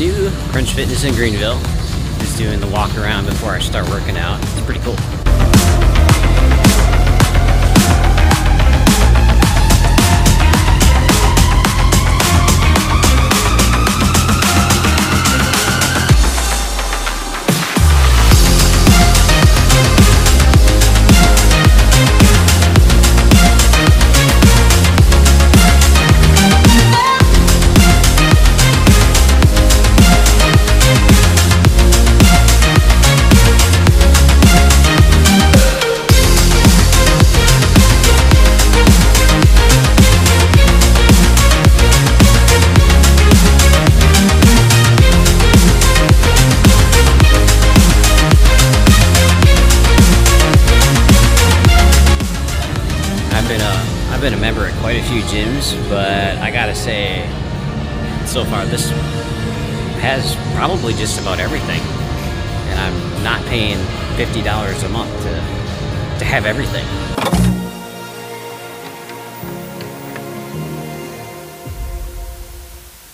new Crunch Fitness in Greenville. Just doing the walk around before I start working out. It's pretty cool. I've been a member at quite a few gyms, but I gotta say, so far this has probably just about everything, and I'm not paying $50 a month to have everything.